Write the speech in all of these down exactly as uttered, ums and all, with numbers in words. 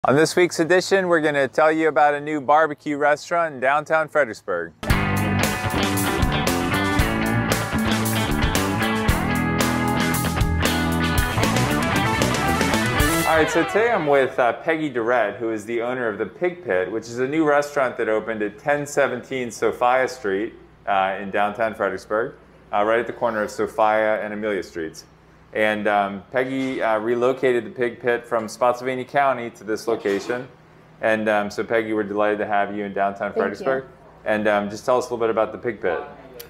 On this week's edition, we're going to tell you about a new barbecue restaurant in downtown Fredericksburg. All right, so today I'm with uh, Peggy Durrett, who is the owner of the Pig Pit, which is a new restaurant that opened at ten seventeen Sophia Street uh, in downtown Fredericksburg, uh, right at the corner of Sophia and Amelia Streets. And um, Peggy uh, relocated the Pig Pit from Spotsylvania County to this location. And um, so Peggy, we're delighted to have you in downtown Fredericksburg. And um, just tell us a little bit about the Pig Pit.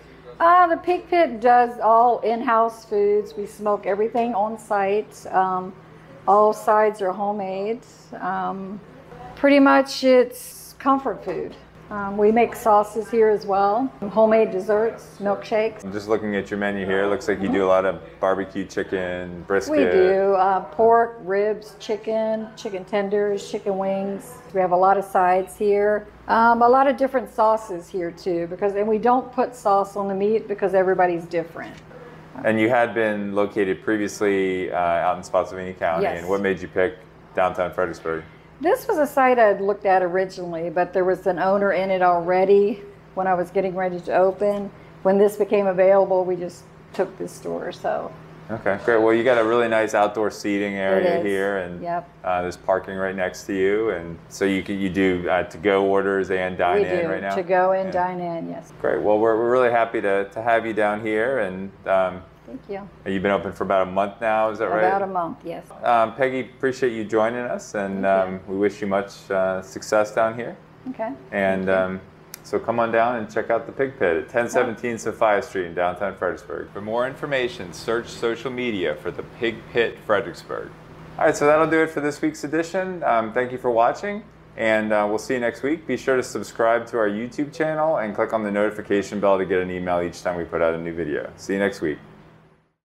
Uh, the Pig Pit does all in-house foods. We smoke everything on site. Um, all sides are homemade. Um, pretty much it's comfort food. Um, we make sauces here as well, homemade desserts, milkshakes. I'm just looking at your menu here. It looks like you do a lot of barbecue chicken, brisket. We do uh, pork, ribs, chicken, chicken tenders, chicken wings. We have a lot of sides here. Um, a lot of different sauces here too, because and we don't put sauce on the meat because everybody's different. And you had been located previously uh, out in Spotsylvania County. Yes. And what made you pick downtown Fredericksburg? This was a site I'd looked at originally, but there was an owner in it already when I was getting ready to open. When this became available, we just took this store. So. Okay, great. Well, you got a really nice outdoor seating area It is. here, and Yep. uh, there's parking right next to you, and so you can, you do uh, to-go orders and dine we in do. right now. To go and Yeah. dine in, yes. Great. Well, we're, we're really happy to, to have you down here, and um, Thank you. you've been open for about a month now. Is that right? About a month, yes. Um, Peggy, appreciate you joining us, and um, we wish you much uh, success down here. Okay. And um, so come on down and check out the Pig Pit at ten seventeen Sophia Street in downtown Fredericksburg. For more information, search social media for the Pig Pit Fredericksburg. All right, so that'll do it for this week's edition. Um, thank you for watching, and uh, we'll see you next week. Be sure to subscribe to our YouTube channel and click on the notification bell to get an email each time we put out a new video. See you next week.